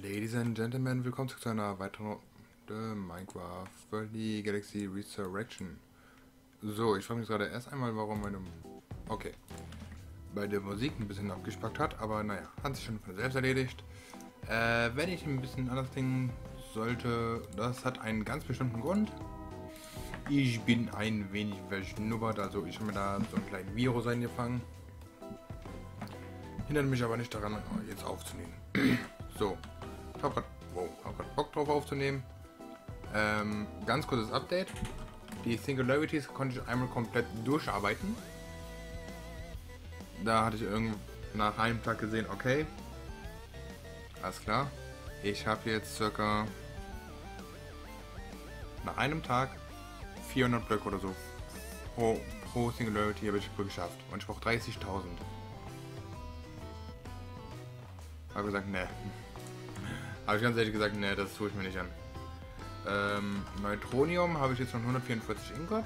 Ladies and Gentlemen, willkommen zu einer weiteren Minecraft World Galaxy Resurrection. So, ich frage mich gerade erst einmal, warum meine... Okay. Bei der Musik ein bisschen abgespackt hat, aber naja, hat sich schon von selbst erledigt. Wenn ich ein bisschen anders denken sollte, das hat einen ganz bestimmten Grund. Ich bin ein wenig verschnuppert, also ich habe mir da so einen kleinen Virus eingefangen. Hindert mich aber nicht daran, jetzt aufzunehmen. So, ich habe gerade Bock drauf aufzunehmen. Ganz kurzes Update. Die Singularities konnte ich einmal komplett durcharbeiten. Da hatte ich irgendwie nach einem Tag gesehen, okay, alles klar. Ich habe jetzt circa nach einem Tag 400 Blöcke oder so pro Singularity habe ich geschafft. Und ich brauche 30.000. Habe gesagt, ne. Habe ich ganz ehrlich gesagt, ne, das tue ich mir nicht an. Neutronium habe ich jetzt schon 144 Ingots.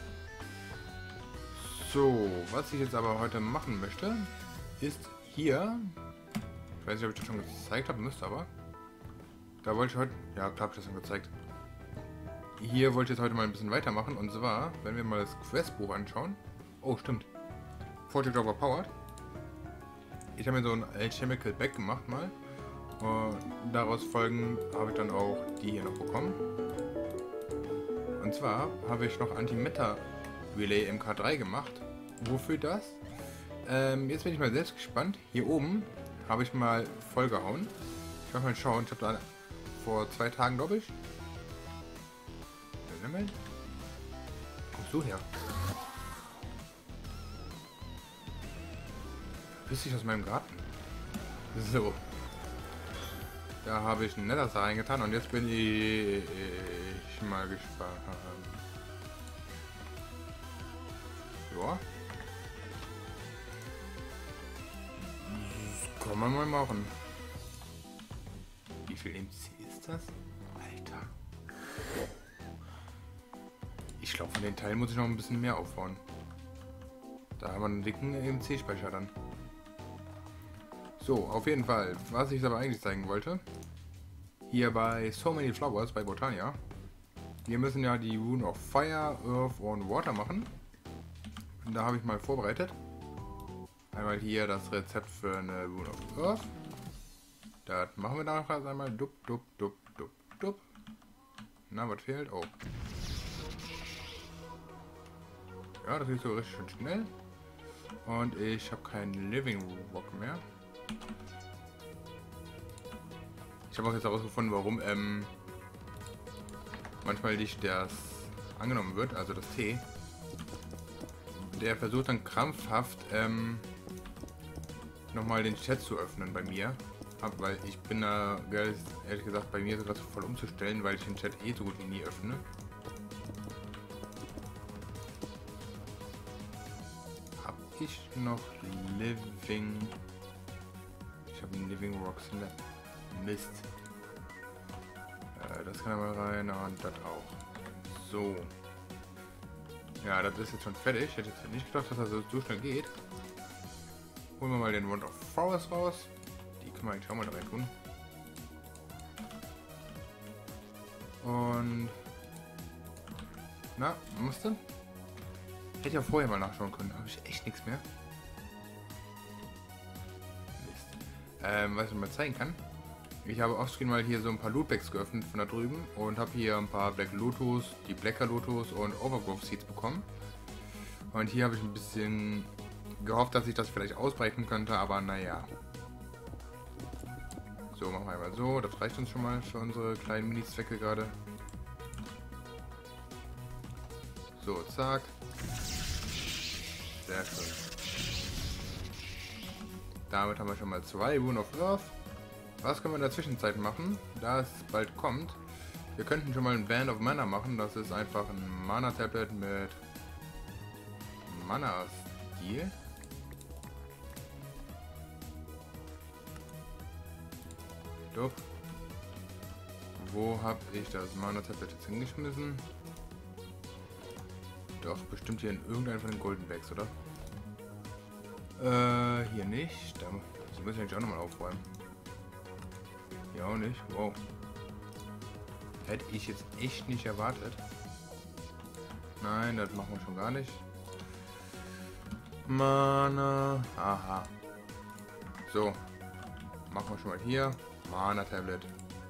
So, was ich jetzt aber heute machen möchte, ist hier. Ich weiß nicht, ob ich das schon gezeigt habe, müsste aber. Da wollte ich heute. Ja, da habe ich das schon gezeigt. Hier wollte ich jetzt heute mal ein bisschen weitermachen. Und zwar, wenn wir mal das Questbuch anschauen. Oh, stimmt. Project Overpowered. Ich habe mir so ein Alchemical Bag gemacht mal. Und daraus folgend habe ich dann auch die hier noch bekommen. Und zwar habe ich noch Antimatter Relay MK3 gemacht. Wofür das? Jetzt bin ich mal selbst gespannt. Hier oben habe ich mal vollgehauen. Ich kann mal schauen. Ich habe da vor 2 Tagen, glaube ich. Kommst du her? Verpiss dich aus meinem Garten. So. Da habe ich ein Nether reingetan und jetzt bin ich mal gespannt. Ja. Das kann man mal machen. Wie viel MC ist das? Alter. Ich glaube, von den Teilen muss ich noch ein bisschen mehr aufbauen. Da haben wir einen dicken MC-Speicher dann. So, auf jeden Fall. Was ich aber eigentlich zeigen wollte. Hier bei So Many Flowers bei Botania. Wir müssen ja die Rune of Fire, Earth und Water machen. Und da habe ich mal vorbereitet. Einmal hier das Rezept für eine Rune of Earth. Das machen wir nachher also einmal. Dup, dup, dup, dup, dup. Na, was fehlt? Oh. Ja, das ist so richtig schön schnell. Und ich habe keinen Living Rock mehr. Ich habe auch jetzt herausgefunden, warum manchmal nicht das angenommen wird, also das T. Der versucht dann krampfhaft nochmal den Chat zu öffnen bei mir. Weil ich bin da, ehrlich gesagt, bei mir sogar so voll umzustellen, weil ich den Chat eh so gut wie nie öffne. Hab ich noch Living... Ich habe einen Living Rocks in der Mist. Das kann aber rein und das auch. So. Ja, das ist jetzt schon fertig. Ich hätte jetzt nicht gedacht, dass das so schnell geht. Holen wir mal den Wand of Forest raus. Die können wir eigentlich auch mal da rein tun. Und... Na, musste? Hätte ja vorher mal nachschauen können. Habe ich echt nichts mehr. Was ich mal zeigen kann. Ich habe offscreen mal hier so ein paar Lootbags geöffnet von da drüben und habe hier ein paar Black Lotus, die Blacker Lotus und Overgrowth Seeds bekommen. Und hier habe ich ein bisschen gehofft, dass ich das vielleicht ausbrechen könnte, aber naja. So, machen wir einmal so. Das reicht uns schon mal für unsere kleinen Mini-Zwecke gerade. So, zack. Sehr schön. Damit haben wir schon mal 2 Rune of Earth. Was können wir in der Zwischenzeit machen, da es bald kommt? Wir könnten schon mal ein Band of Mana machen. Das ist einfach ein Mana-Tablet mit Mana-Stil. Doch. Wo habe ich das Mana-Tablet jetzt hingeschmissen? Doch, bestimmt hier in irgendeinem von den Golden Bags, oder? Hier nicht. Da muss ich eigentlich auch nochmal aufräumen. Hier auch nicht. Wow. Hätte ich jetzt echt nicht erwartet. Nein, das machen wir schon gar nicht. Mana. Aha. So. Machen wir schon mal hier. Mana Tablet.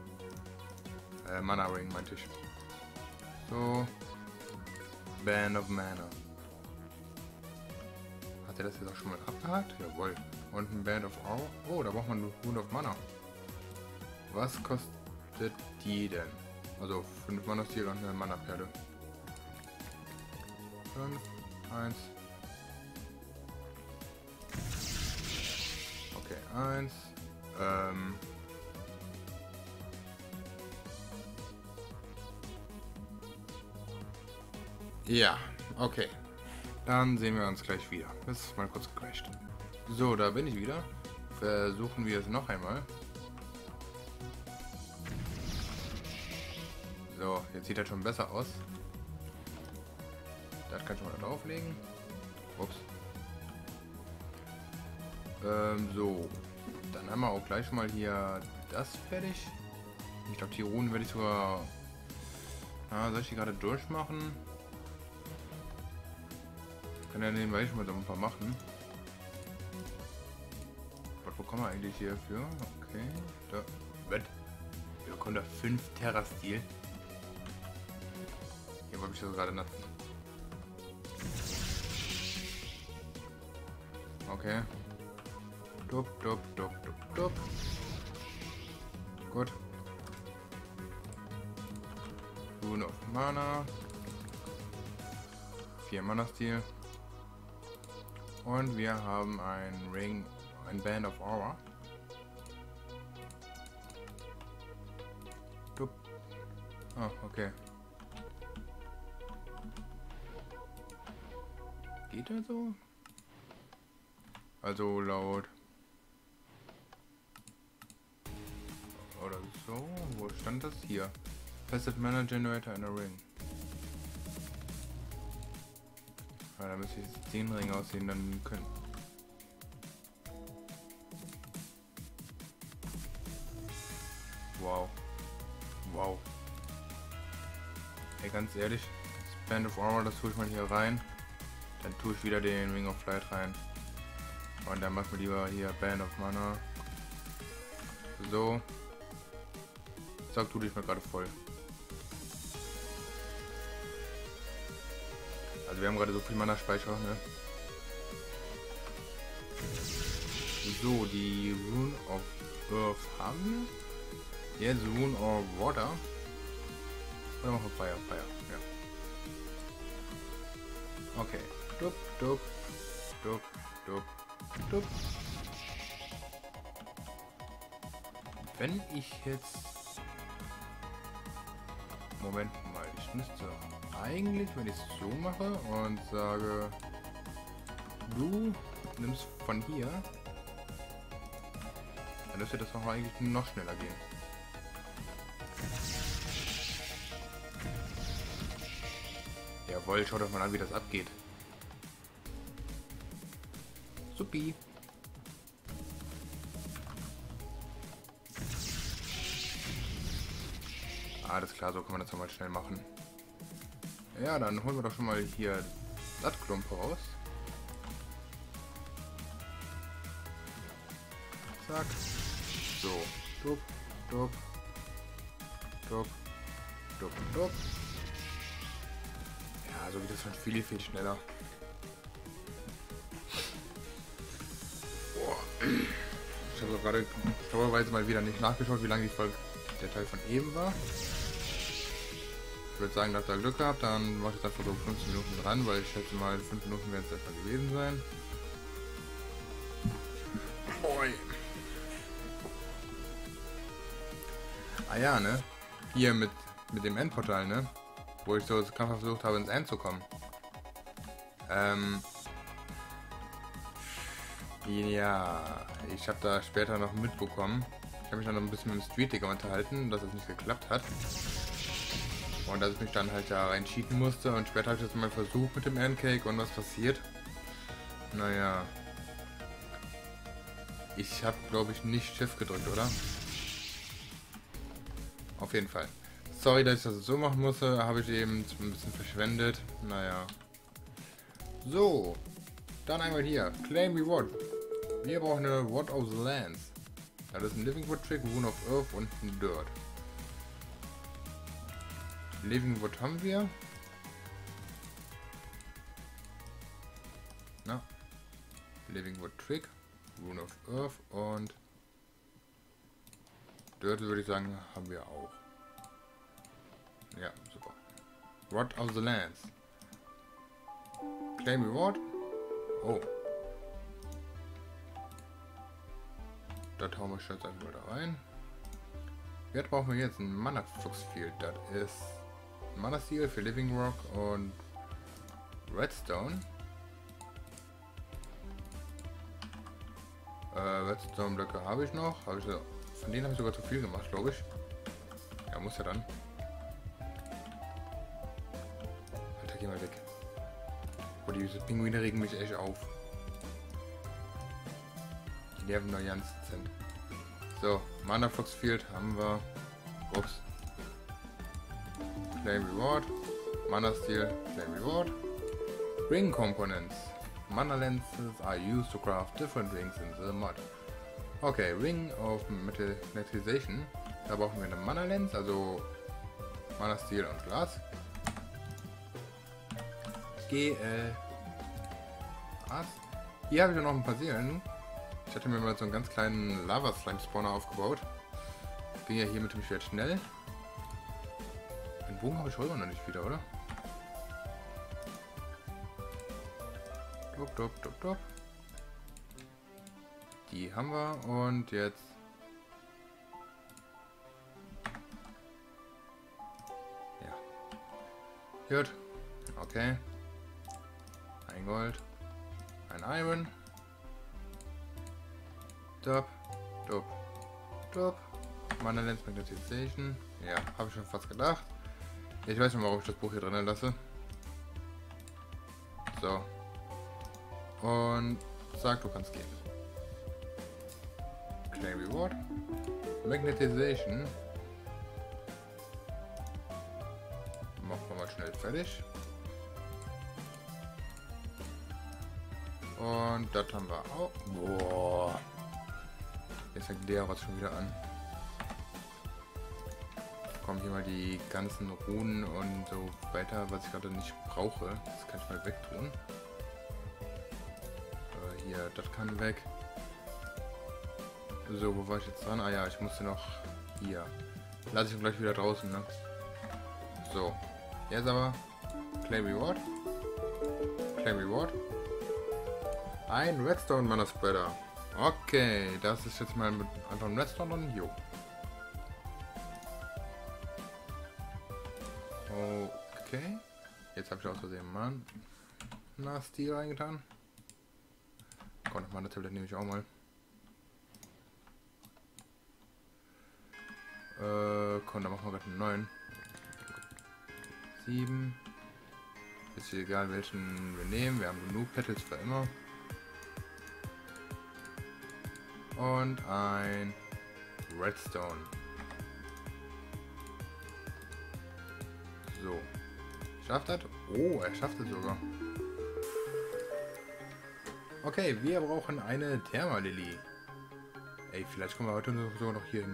Mana Ring meinte ich. So. Band of Mana. Hat er das jetzt auch schon mal abgehakt? Jawohl. Und ein Band of Aura. Oh, da braucht man eine Rune of Mana. Was kostet die denn? Also 5 Mana Stil und eine Mana Perle. 5, 1. Okay, 1. Ja, okay. Dann sehen wir uns gleich wieder. Das ist mal kurz gecrashed. So, da bin ich wieder. Versuchen wir es noch einmal. So, jetzt sieht das schon besser aus. Das kann ich mal drauflegen. Ups. So. Dann haben wir auch gleich mal hier das fertig. Ich glaube, die Runen werde ich sogar... soll ich die gerade durchmachen? Kann ja nebenbei schon mal so ein paar machen. Was bekommen wir eigentlich hierfür? Okay. Da. Wir bekommen da 5 Terra-Stil. Hier wollte ich das gerade nutzen. Okay. Dup, dup, dup, dup, dup. Gut. Rune of Mana. 4 Mana-Stil. Und wir haben ein Ring, ein Band of Aura. Dup. Ah, okay. Geht das so? Also laut. Oder so? Wo stand das hier? Passive Mana Generator in a Ring. Da müsste ich jetzt 10 Ringe aussehen, dann können. Wow. Wow. Ey, ganz ehrlich, das Band of Aura, das tue ich mal hier rein. Dann tue ich wieder den Ring of Light rein. Und dann machen wir lieber hier Band of Mana. So. Sag, tu dich mal gerade voll. Also wir haben gerade so viel Mana-Speicher, ne? So, die Rune of Earth haben wir. Jetzt Rune of Water. Oder machen wir Fire, ja. Okay. Dup, dup, dup, dup, dup. Wenn ich jetzt... Moment mal, ich müsste eigentlich, wenn ich es so mache und sage, du nimmst von hier, dann dürfte das auch eigentlich noch schneller gehen. Jawohl, schaut doch mal an, wie das abgeht. Supi. Alles klar, so kann man das mal schnell machen. Ja, dann holen wir doch schon mal hier das Klump raus. Zack. So. Dup, dup. Dup. Dup, dup. Ja, so geht das schon viel schneller. Boah. Ich habe gerade schlauerweise mal wieder nicht nachgeschaut, wie lange die Folge der Teil von eben war. Ich würde sagen, dass ihr Glück gehabt, dann mache ich jetzt einfach so 15 Minuten dran, weil ich schätze mal 5 Minuten werden es etwa gewesen sein. Oi. Ah ja, ne? Hier mit dem Endportal, ne? Wo ich so krampfhaft versucht habe, ins End zu kommen. Ja, ich habe da später noch mitbekommen. Ich habe mich dann noch ein bisschen mit dem Street Digger unterhalten, dass es nicht geklappt hat. Und dass ich mich dann halt da rein cheaten musste. Und später habe ich das mal versucht mit dem Endcake und was passiert. Naja. Ich habe, glaube ich, nicht Shift gedrückt, oder? Auf jeden Fall. Sorry, dass ich das so machen musste. Habe ich eben ein bisschen verschwendet. Naja. So. Dann einmal hier. Claim Reward. Wir brauchen eine Word of the Lands. Das ist ein Living Wood Trick, Rune of Earth und ein Dirt. Living Wood haben wir. Na. Living Wood Trick, Rune of Earth und Dirt, würde ich sagen, haben wir auch. Ja, super. Word of the Lands. Claim Reward. Oh. Da hauen wir schon einfach da rein. Jetzt brauchen wir jetzt ein Mana Flux Field. Das ist Mana Seal für Living Rock und Redstone. Redstone Blöcke habe ich noch. Von denen habe ich sogar zu viel gemacht, glaube ich. Ja, muss ja dann. Alter, geh mal weg. Oh, diese Pinguine regen mich echt auf. Die nerven noch ganz dezent. So, Mana Flux Field haben wir. Ups. Claim Reward. Mana Steel. Claim Reward. Ring Components. Mana lenses are used to craft different rings in the mod. Okay, Ring of Metallization. Da brauchen wir eine Mana Lens, also Mana Steel und Glas. Hier habe ich noch ein paar Seelen. Ich hatte mir mal so einen ganz kleinen Lava Slime Spawner aufgebaut. Ging ja hier mit dem Schwert schnell. Den Bogen habe ich heute noch nicht wieder, oder? Top. Die haben wir und jetzt. Ja. Gut. Okay. Ein Gold. Ein Iron. Top. Mana Lens Magnetization. Ja, habe ich schon fast gedacht. Ich weiß nicht, warum ich das Buch hier drinnen lasse. So. Und sag, du kannst gehen. Claim Reward. Magnetization. Machen wir mal schnell fertig. Und das haben wir auch. Boah. Jetzt fängt der was schon wieder an. Kommen hier mal die ganzen Runen und so weiter, was ich gerade nicht brauche. Das kann ich mal wegtun. Hier, das kann weg. So, wo war ich jetzt dran? Ah ja, ich musste noch hier. Lasse ich ihn gleich wieder draußen, ne? So. Jetzt aber Claim Reward. Claim Reward. Ein Redstone Mana Spreader. Okay, das ist jetzt mal mit einfach ein Redstone und jo. Okay. Jetzt habe ich aus Versehen Mana Steel reingetan. Komm, noch mal eine Tablet nehme ich auch mal. Komm, dann machen wir gerade einen neuen. 7. Ist egal welchen wir nehmen. Wir haben genug Petals für immer. Und ein Redstone. So. Schafft das? Oh, er schafft es sogar. Okay, wir brauchen eine Thermalily. Ey, vielleicht kommen wir heute sogar noch hier hin.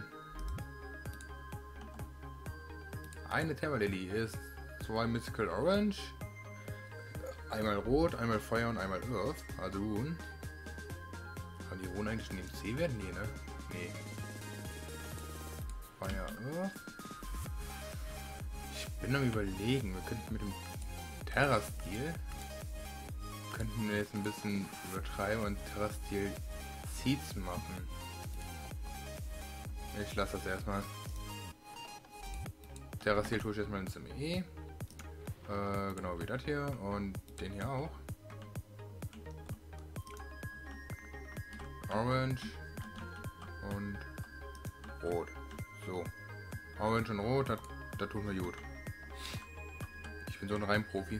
Eine Thermalily ist 2 Mystical Orange. Einmal Rot, einmal Feuer und einmal Earth. Also Runen. Kann die Runen eigentlich in dem C werden? Nee, ne? Nee. Feuer, Earth. Ich bin am Überlegen, wir könnten mit dem Terra-Stil könnten wir jetzt ein bisschen übertreiben und Terra-Stil Seeds machen. Ich lasse das erstmal. Terra-Stil tue ich erstmal ins ME. Genau wie das hier und den hier auch. Orange und Rot. So. Orange und Rot, das tun wir gut. Ich bin so ein rein Profi.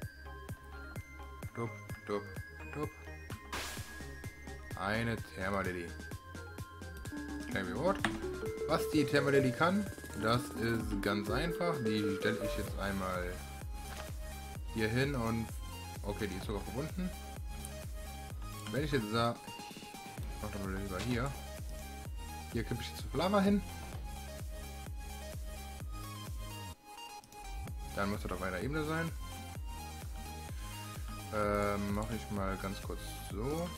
Dup. Eine Thermalily. Claim Reward. Was die Thermalily kann, Das ist ganz einfach. Die stelle ich jetzt einmal hier hin und okay, die ist sogar verbunden. Wenn ich jetzt sage, ich mache mal lieber hier. Hier kippe ich jetzt Lava hin. Dann muss das auf einer Ebene sein. Mache ich mal ganz kurz so.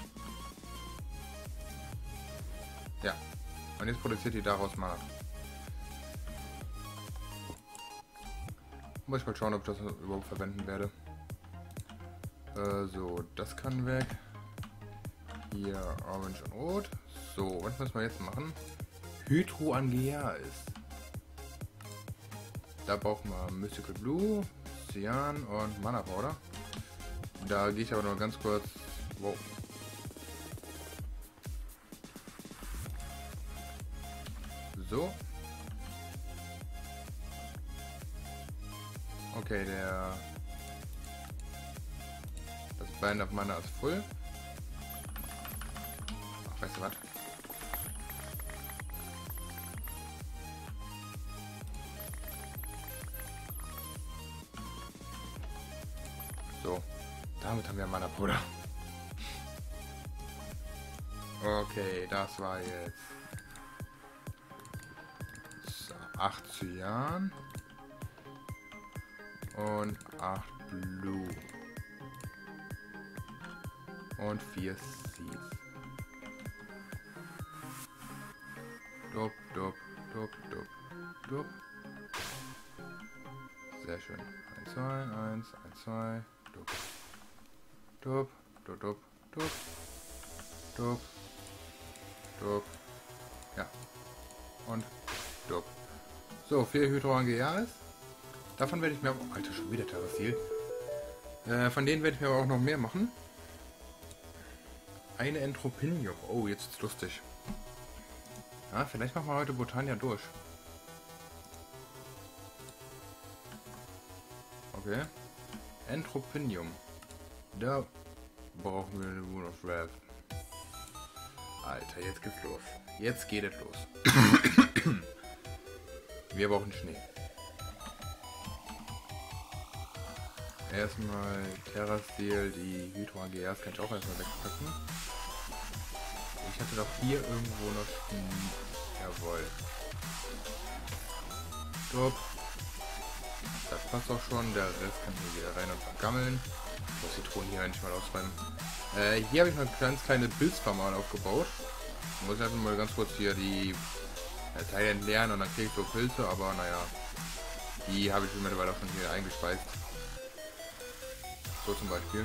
Ja. Und jetzt produziert die daraus Mana. Muss ich mal schauen, ob ich das überhaupt verwenden werde. So, das kann weg. Hier Orange und Rot. So, was müssen wir jetzt machen? Hydroangea ist. Da brauchen wir Mystical Blue, Cyan und Mana Powder. Da gehe ich aber nur ganz kurz. Wow. So. Okay, das Bind of Mana ist voll. Ach, weißt du was? So, damit haben wir Mana Powder. Okay, das war jetzt 8 Cyan und 8 Blue und 4 Seeds. Dup, dup, dup, dup, dup. Sehr schön. 1, 2, 1, 1, 2, dup. Dup, dup, dup, dup. Dup. Dup. Ja. Und dup. So, 4 Hydroangea ist. Davon werde ich mir auch... Alter, schon wieder Terrasil. Von denen werde ich mir aber auch noch mehr machen. Eine Entropinium. Oh, jetzt ist lustig. Ja, vielleicht machen wir heute Botania durch. Okay. Entropinium. Da brauchen wir eine Rune of Wrath. Alter, jetzt geht's los. Jetzt geht es los. Wir brauchen Schnee. Erstmal Terrasil, die Hydroangeas kann ich auch erstmal wegpacken. Ich hatte doch hier irgendwo noch Schnee. Jawohl. Stopp. Das passt auch schon. Der Rest kann hier wieder rein und vergammeln. Ich muss die Truhen hier nicht mal ausräumen. Hier habe ich mal eine ganz kleine Pilzfarm aufgebaut. Ich muss einfach mal ganz kurz hier die Teile entleeren und dann kriege ich so Pilze, aber naja. Die habe ich mittlerweile auch schon hier eingespeist. So zum Beispiel.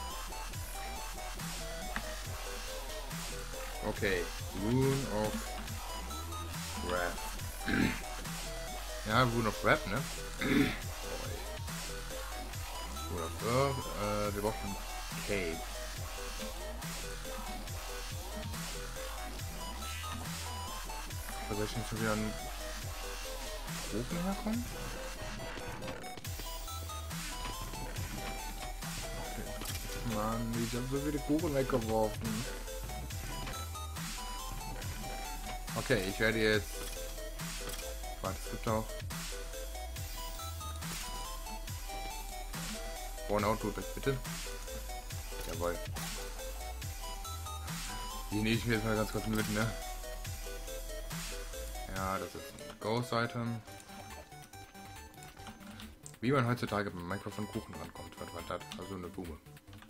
Okay. Rune of Wrath. Ja, Rune of Wrath, ne? Rune of Wrath. Wir brauchen Cave. Soll ich nicht schon wieder einen Ofen herkommen? Okay. Mann, ich habe so viele Kuchen weggeworfen. Okay, ich werde jetzt... Warte, es gibt auch... Burnout tut das bitte. Jawohl. Die nehme ich mir jetzt mal ganz kurz mit, ne? Ja, das ist ein Ghost-Item. Wie man heutzutage beim Minecraft von Kuchen rankommt. Was war das? Also eine Blume.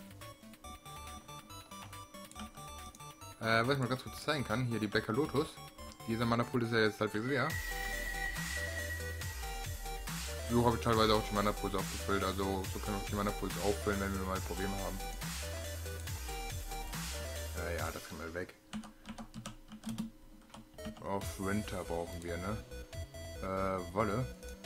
Was ich mal ganz kurz zeigen kann, hier die Black Lotus. Dieser Mana-Pool ist ja jetzt halbwegs leer. So habe ich teilweise auch die Mana-Pools aufgefüllt, also so können wir auch die Mana-Pools auffüllen, wenn wir mal Probleme haben. Ja, das kann mal weg. Auf Winter brauchen wir, ne? Wolle.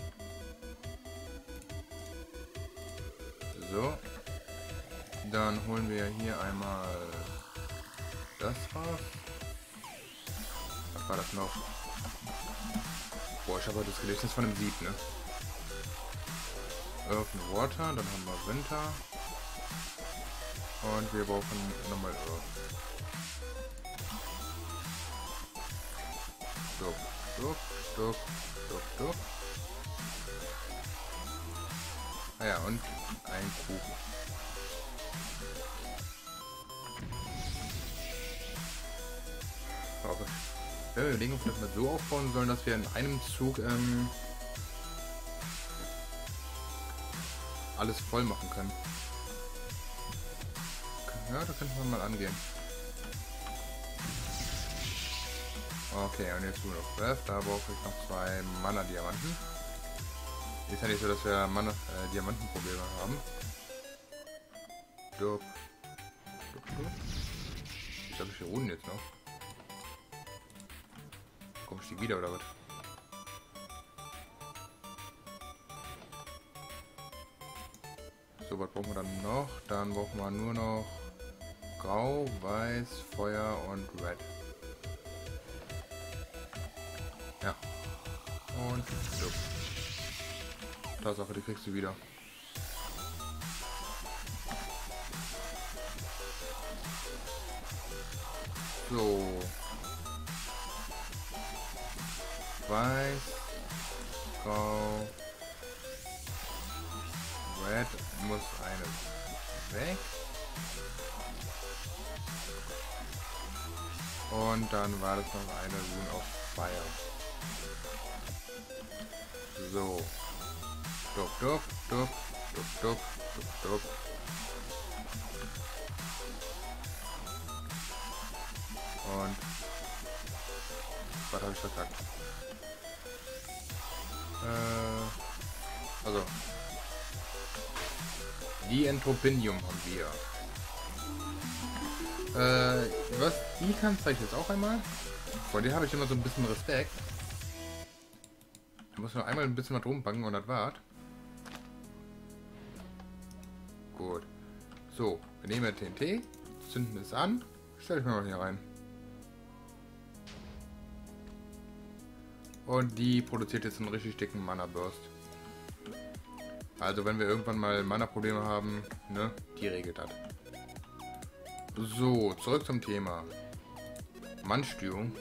So. Dann holen wir hier einmal das raus. Was war das noch? Boah, ich habe heute das Gedächtnis von dem Sieb, ne? Earth and Water, dann haben wir Winter. Und wir brauchen nochmal Earth. So, so. Duck, duck, duck. Ah ja, und ein Kuchen. Aber wir überlegen, ob wir das mal so aufbauen sollen, dass wir in einem Zug alles voll machen können. Ja, da könnte man mal angehen. Okay, und jetzt nur noch Breath. Da brauche ich noch 2 Mana-Diamanten. Ist ja nicht so, dass wir Diamantenprobleme haben. Dup. Dup, dup. Ich glaube, ich ruhen jetzt noch. Komme ich die wieder oder was? So, was brauchen wir dann noch? Dann brauchen wir nur noch Grau, Weiß, Feuer und Red. Ja. Und so. Tatsache, die kriegst du wieder. So. Weiß, Grau, Red muss eine weg. Und dann war das noch eine Rune of Fire. So. Dup, dup, dup, dup, dup, dup, dup. Und was habe ich verkackt? Also die Entropinium haben wir. Was die kann, zeige ich jetzt auch einmal. Vor der habe ich immer so ein bisschen Respekt. Da muss man einmal ein bisschen was rumpacken und das war's. Gut. So, wir nehmen TNT, zünden es an, stelle ich mal hier rein. Und die produziert jetzt einen richtig dicken Mana Burst. Also wenn wir irgendwann mal Mana-Probleme haben, ne, die regelt das. So, zurück zum Thema. Mannstörung.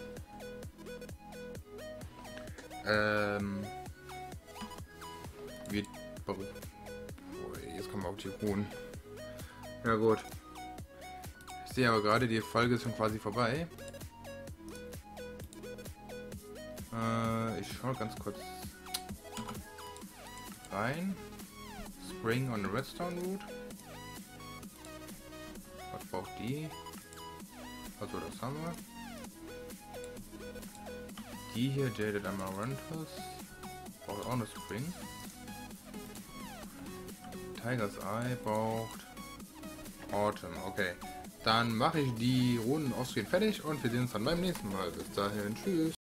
Jetzt kommen wir auf die Ruhen. Ja gut. Ich sehe aber gerade, die Folge ist schon quasi vorbei. Ich schaue ganz kurz rein. Spring on the Redstone Root. Was braucht die? Also das haben wir. Die hier, Jaded Amaranthus. Braucht auch eine Spring. Tiger's Eye braucht Autumn. Okay. Dann mache ich die Runden offscreen fertig und wir sehen uns dann beim nächsten Mal. Bis dahin. Tschüss.